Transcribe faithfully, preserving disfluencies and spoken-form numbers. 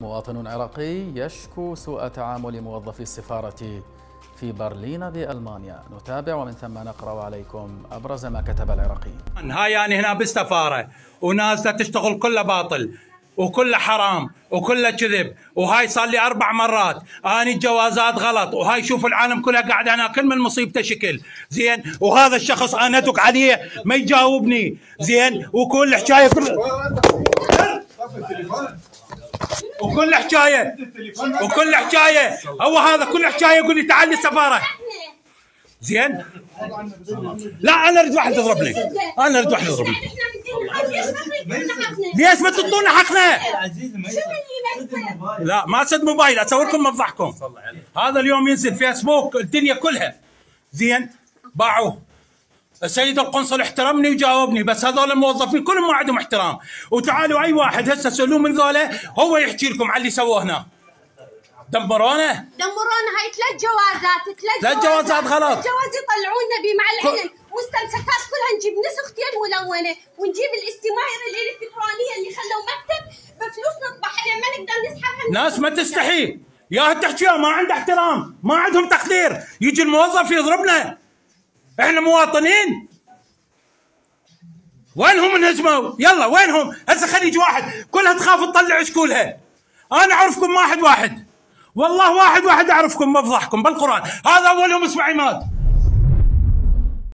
مواطن عراقي يشكو سوء تعامل موظفي السفارة في برلين بألمانيا. نتابع ومن ثم نقرأ عليكم أبرز ما كتب العراقي. هاي يعني هنا بالسفارة ونازلة تشتغل كله باطل وكله حرام وكله كذب، وهاي صار لي أربع مرات أني الجوازات غلط، وهاي شوف العالم كلها قاعد أنا كل من مصيبته شكل زين، وهذا الشخص أنا أتوك عليه ما يجاوبني زين، وكل حكاية كل وكل حكايه وكل حكايه هو هذا كل حكايه يقول لي تعال للسفاره زين. لا انا اريد واحد يضربني، انا اريد واحد يضربني. ليش ما تعطونا حقنا؟ لا ما سد موبايل اصوركم مفضحكم. هذا اليوم ينزل فيسبوك الدنيا كلها زين، باعوه. السيد القنصل احترمني وجاوبني، بس هذول الموظفين كلهم ما عندهم احترام. وتعالوا اي واحد هسه سألوه من ذولا هو يحكي لكم على اللي سووه هنا. دمرونا دمرونا هاي ثلاث جوازات ثلاث جوازات غلط. جواز يطلعونا به مع العلم، مستمسكات كلها نجيب نسختين ملونه، ونجيب الاستماير الالكترونيه اللي خلوا مكتب بفلوس نطبع عليه ما نقدر نسحبها. ناس ما تستحي يا تحكيها، ما عنده احترام، ما عندهم تقدير، يجي الموظف يضربنا. احنا مواطنين. وينهم انهزموا؟ يلا وينهم؟ هسه خلي يجي واحد كلها تخاف تطلع شكولها. انا اعرفكم واحد واحد، والله واحد واحد اعرفكم مفضحكم بالقران. هذا اولهم اسمه عماد.